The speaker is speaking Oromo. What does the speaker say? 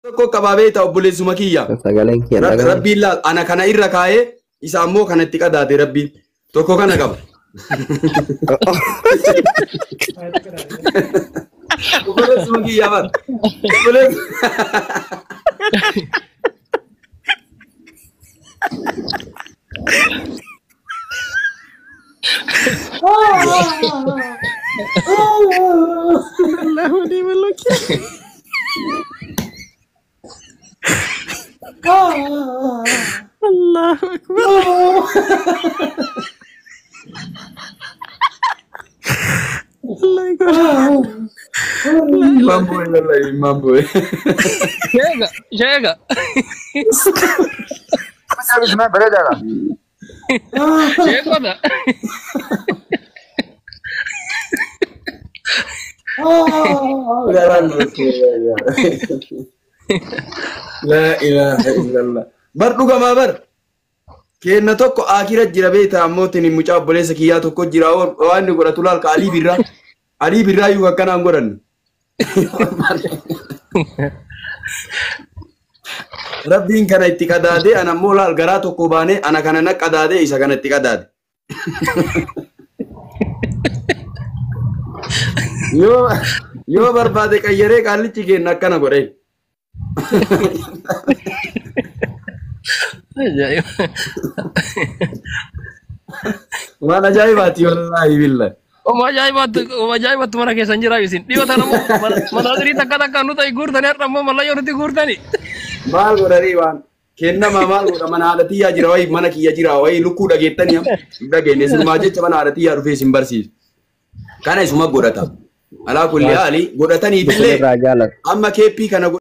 Tokko qabaabee ta'u obboleessuma kiyya. Sagaleen kee dhaga'ama. Rabbiin laal ana kana irra kaa'ee isa ammoo kanatti qadaate rabbiin. Tokko kana qaba. Obboleessuma kiyya bar. Allahu Akbar. Mambo wallahi mambo. Jaga. इसमें भरे जाएगा Jaga dah. La ilaha illallah. Bar dhuga ma bar. Kenna tokko akira jira beeta ammotin mucaa obboleessa kiyyaa tokko jira waan ni godhatu laal ka Ali Birraa yu akkanaan godhan. Rabbiin kana itti qadaade ana ammoo laal garaa tokko baane ana kana na qadaade isa kana itti qadaade. Yoo barbaade qayyaree qaallichi kenna akkana godhe. Waan ajaa'ibaati wallahi billahi. Oma ajaibat mana kesan jira isin. Dio tanamu mana diri takka nu tai gurtani arra mo malayo nuti gurtani. Maal godhanii waan kenna maal godha mana haadhatii jira wayi mana kiyya jira wayi lukkuu dhageettanii dhageenne sinumaa jecha mana haadhatii dhufee isin barsiisu. Kana isuma godhata. Alaa kulli haali godhatanii billee amma keeppii kana